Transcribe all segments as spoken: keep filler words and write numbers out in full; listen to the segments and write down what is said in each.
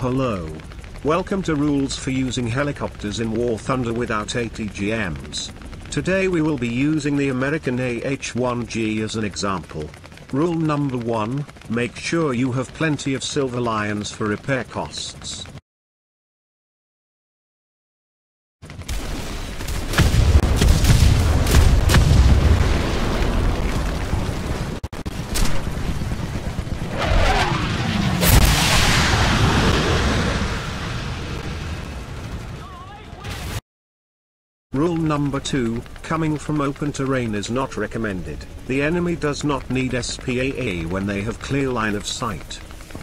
Hello. Welcome to Rules for Using Helicopters in War Thunder without A T G Ms. Today we will be using the American A H one G as an example. Rule number one, make sure you have plenty of Silver Lions for repair costs. Rule number two, coming from open terrain is not recommended. The enemy does not need S P A A when they have clear line of sight.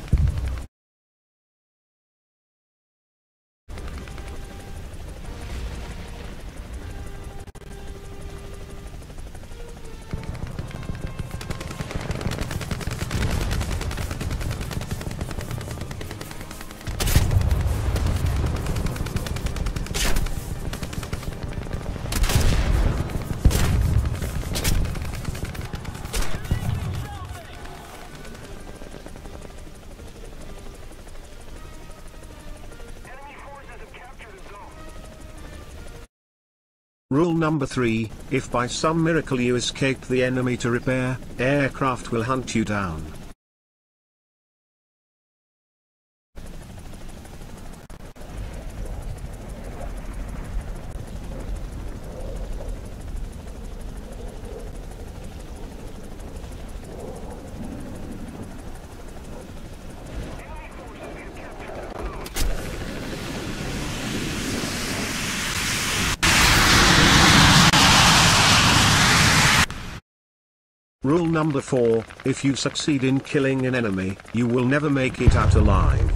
Rule number three, if by some miracle you escaped the enemy to repair, aircraft will hunt you down. Rule number four, if you succeed in killing an enemy, you will never make it out alive.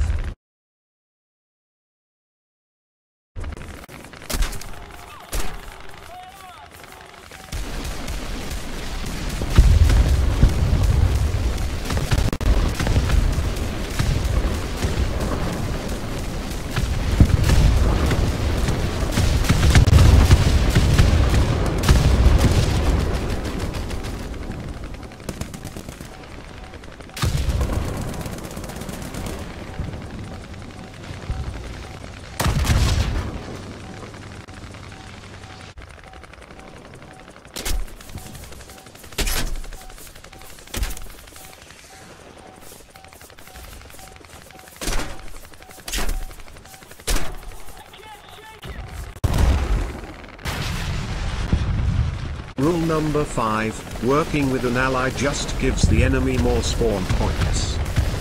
Rule number five, working with an ally just gives the enemy more spawn points.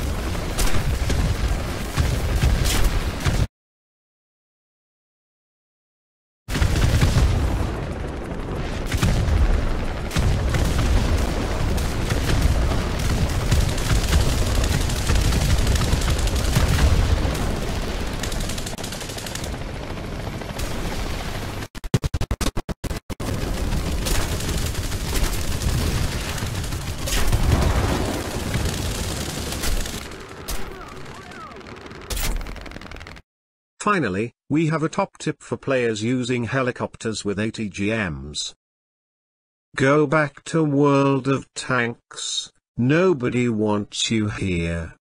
Finally, we have a top tip for players using helicopters with A T G Ms. Go back to World of Tanks, nobody wants you here.